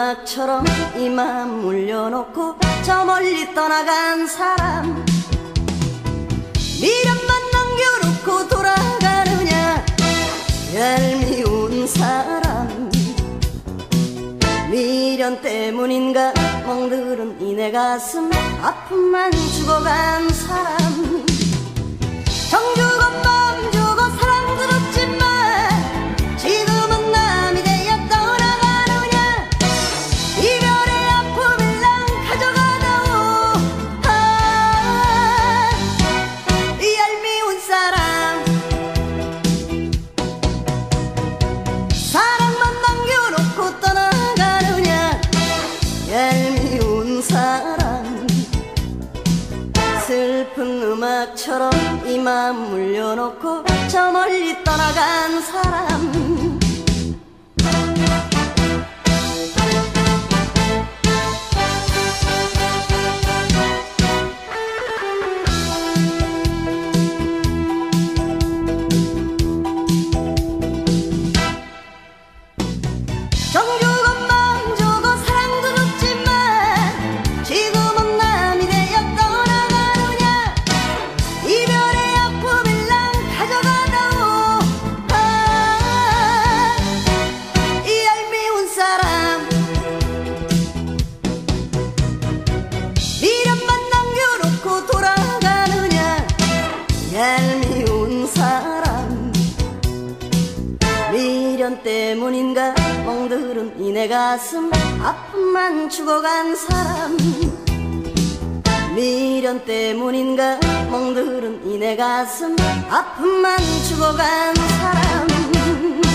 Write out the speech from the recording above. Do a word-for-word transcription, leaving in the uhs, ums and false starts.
음악처럼 이 맘 물려놓고 저 멀리 떠나간 사람, 미련만 남겨놓고 돌아가느냐 얄미운 사람. 미련 때문인가 멍들은 이내 가슴 아픔만 죽어간 사람. 정 주고 맘 주고 사랑도 줬지만 지금은 남이 되어 떠나가느냐 이별의 아픔을 난 가져가다오. 아, 이 얄미운 사람. 사랑만 남겨놓고 떠나가느냐 얄미운 사람. 슬픈 음악처럼 이 맘 물려놓고 저 멀리 떠나간 사람. 정 주고 맘 주고 사랑도 줬지만 지금은 남이 되어 떠나가느냐 이별의 아픔을 난 가져가다오. 아, 이 얄미운 사람. 미련만 남겨놓고 돌아가느냐 얄미운 사람. 미련 때문인가 멍들은 이내 가슴 아픔만 죽어간 사람. 미련 때문인가 멍들은 이내 가슴 아픔만 죽어간 사람.